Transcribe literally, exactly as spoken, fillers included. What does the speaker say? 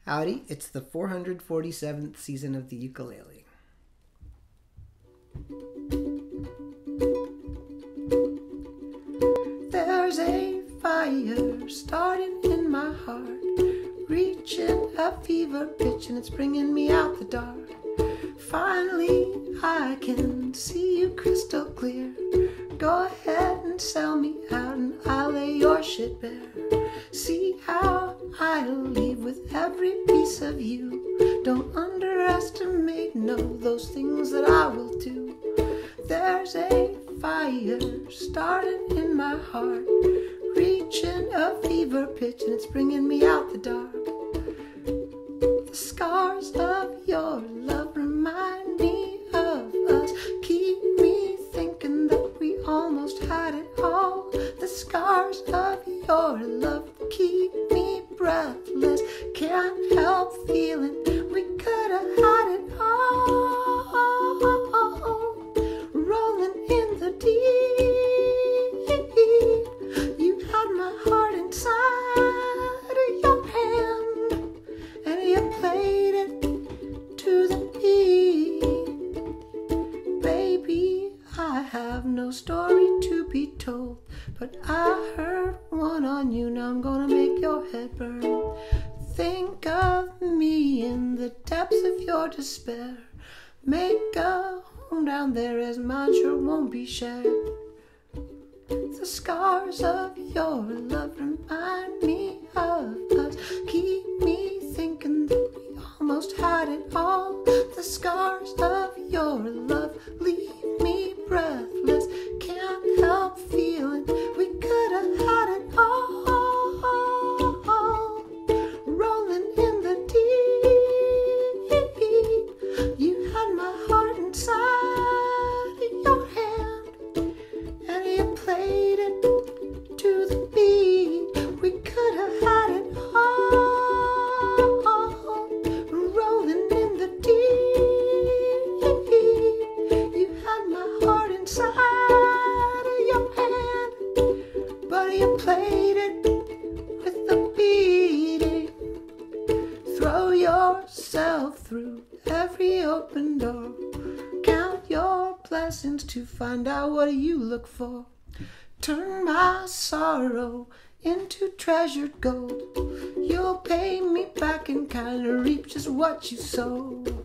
Howdy, it's the four hundred forty-seventh season of the ukulele. There's a fire starting in my heart, reaching a fever pitch, and it's bringing me out the dark. Finally, I can see you crystal clear. Go ahead and sell me out, and I'll lay your shit bare. See how I'll leave with every piece of you. Don't underestimate, no, those things that I will do. There's a fire starting in my heart, reaching a fever pitch, and it's bringing me out the dark. The scars of your love remind me of us, keep me thinking that we almost had it all. The scars of your love keep me breathless, can't help feeling we could have had it all. Rolling in the deep, you had my heart inside of your hand, and you played it to the beat. Baby, I have no story to be told, but I heard one on you. Now I'm gonna make your head burn. Think of me in the depths of your despair. Make a home down there, as mine sure won't be shared. The scars of your love remind me of us, keep me thinking that we almost had it all. The scars of your love leave me breathless, can't help feeling we could have had it all. Rolling in the deep, you had my heart inside of your hand, and you played it to the beat. We could have had it all. Rolling in the deep, you had my heart inside of your hand, but you played it with the beat. Throw yourself through every open door, count your blessings to find out what you look for. Turn my sorrow into treasured gold, you'll pay me back in kind and reap just what you sow.